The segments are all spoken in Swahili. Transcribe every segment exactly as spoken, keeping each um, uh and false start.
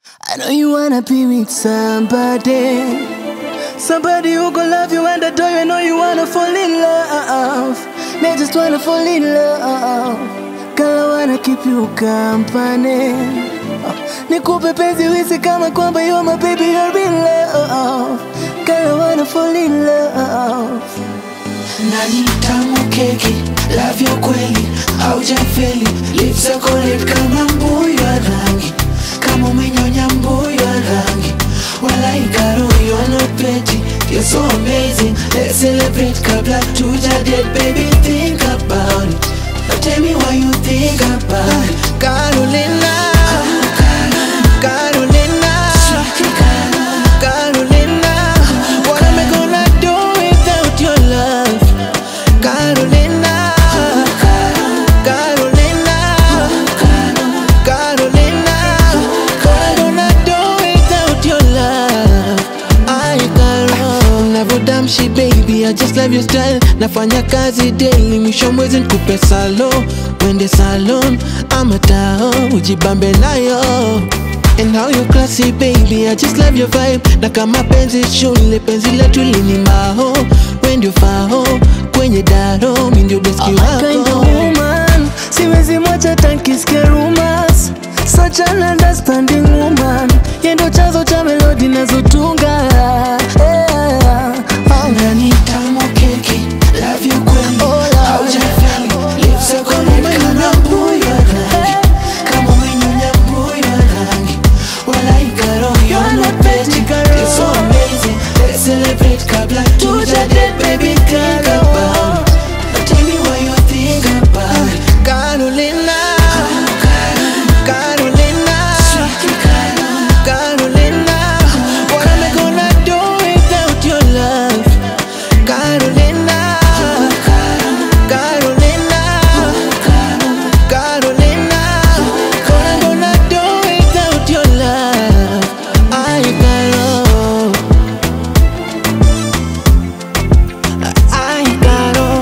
I know you wanna be with somebody, somebody who gon' love you and adore you. I know you wanna fall in love, they just wanna fall in love. Girl, I wanna keep you company, nikupe penzi wisi kama kwamba you're my baby, you're in love. Girl, I wanna fall in love. Nani tamu keki, love ya kweli, haujafeli. Lips zako red kama mbuyu ya rangi, kama umenyonya mbuyu ya rangi. Walai karo, you're not petty, you're so amazing. Let's celebrate kabla tuja dead, baby, think about it. Now tell me why you think about it. Carolina, Carolina, Carolina, what am I gonna do without your love? Carolina, Carolina, Carolina, what am I gonna do without your love? I Carol, never damn shit baby, I just love your style. Nafanya kazi daily, mwisho mwezi nikupe salon. Wende salon, ama tao, ujibambe nayo. And how you classy baby, I just love your vibe. Na kama penzi shule, penzi letu lini maho. When you faho, kwenye daro, mi ndio beski wako. I'm a kind of woman, siwezi mwacha tankisikia rumors. Such an understanding woman, yendo chanzo cha melody nazotunga. Yeah. Oh. Nani tamu keki, love you kweli, haujafeli. Lips zako red kama mbuyu ya rangi, kama umenyonya mbuyu ya rangi. Walai karo, you're not petty, you're so amazing. Let's celebrate kabla tuja dead, baby, think about it. Now tell me why you think about it. Carolina, Carolina, Carolina, what am I gonna do without your love? Carolina, Carolina, Carolina, what am I gonna do without your love? I Carol, I Carol,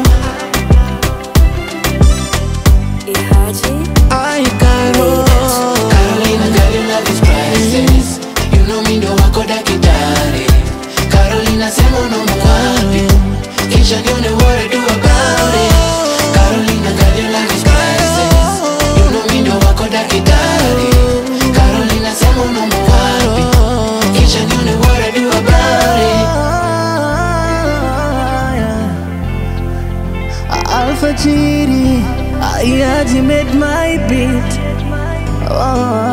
I Carol. Carolina, girl, your love is priceless. You know me ndo wako dakitari. Carolina, sema unaumwa wapi, kisha nione what I do about it. Carolina, girl, your love is priceless. You know me ndo wako dakitari. Carolina, sema unaumwa wapi, kisha nione what I do about it. Alpha Chiri, I had made my beat. Oh.